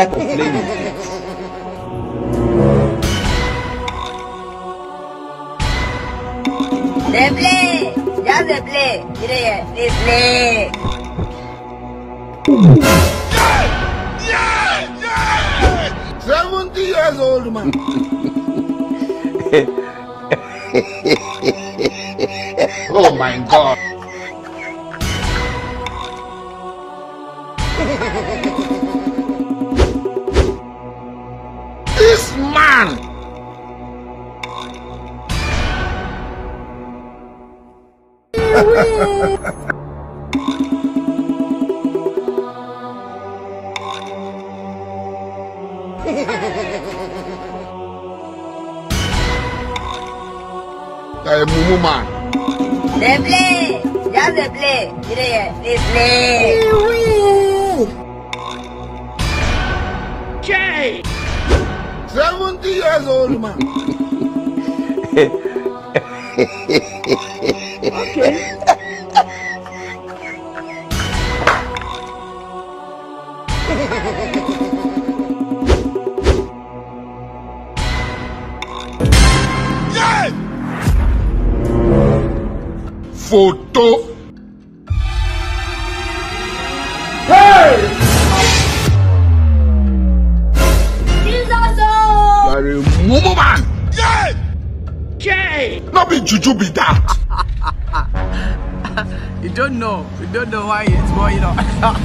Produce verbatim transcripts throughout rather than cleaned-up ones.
type of playing is this? They play! Just they play! They play! Yeah! Yeah! Yeah! seventy years old man. Oh my God. This man. Hey, Mumu man. They play! Just they play! They play! Jay! seventy years old man. Okay. Yeah! Photo. Hey! Jesus! You are a Mumu man. Yeah! Jay! Not be juju be that. You don't know. You don't know why it's boy, you know.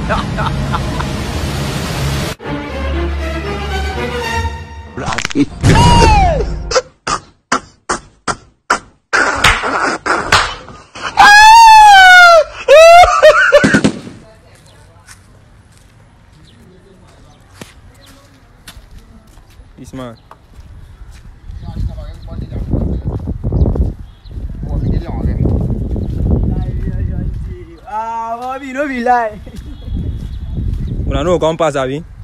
This man. Ah, Bobby, no be lie. Una no come pass, Abi.